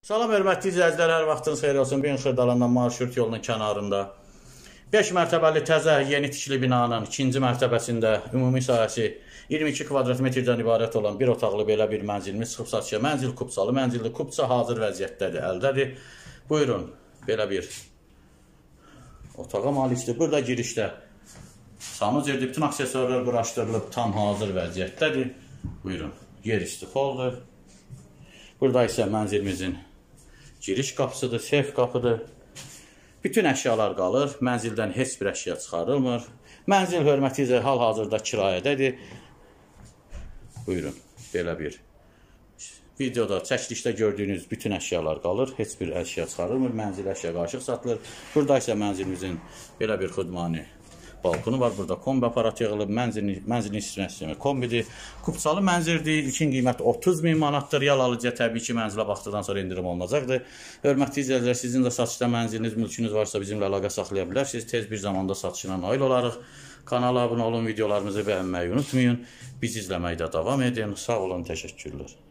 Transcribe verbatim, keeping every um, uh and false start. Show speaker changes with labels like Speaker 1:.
Speaker 1: Salam hörmətli izləyicilər, hər vaxtınız xeyir olsun. Bir Xırdalandan marşrut yolunun kənarında beş mərtəbəli təzə yeni tikili binanın ikinci mərtəbəsində ümumi sahəsi iyirmi iki kvadrat metrdən ibarət olan bir otaqlı belə bir mənzilimiz çıxıb satışa. Mənzil kupçalı, mənzilli kupça hazır vəziyyətdədir, əldədir. Buyurun, belə bir otağa malikdir. Burada girişdə sanucerdir, bütün aksesuarlar quraşdırılıb, tam hazır vəziyyətdədir. Buyurun, yer istifaldır. Burada isə mənzilimizin giriş qapısıdır, sef qapıdır. Bütün əşyalar qalır, mənzildən heç bir əşya çıxarılmır. Mənzil hörməti isə hal-hazırda kirayədədir. Buyurun, belə bir videoda, çəkilişdə gördüyünüz bütün əşyalar qalır, heç bir əşya çıxarılmır. Mənzil əşya qarışıq satılır. Burada isə mənzilimizin belə bir xudmani balkonu var. Burada kombi aparatı yığılıb, mənzilin, mənzilin istinə sistemi kombidir. Kupçalı mənzildir, ilkin qiyməti otuz min manatdır. Real alıcıya təbii ki, mənzilə baxdıqdan sonra indirim olunacaqdır. Hörmətli izləyicilər, sizin də satışda mənziliniz, mülkünüz varsa bizimlə əlaqə saxlaya bilərsiniz. Tez bir zamanda satışına nail olarıq. Kanala abunə olun, videolarımızı bəyənməyi unutmayın. Bizi izləməkdə davam edin. Sağ olun, təşəkkürlər.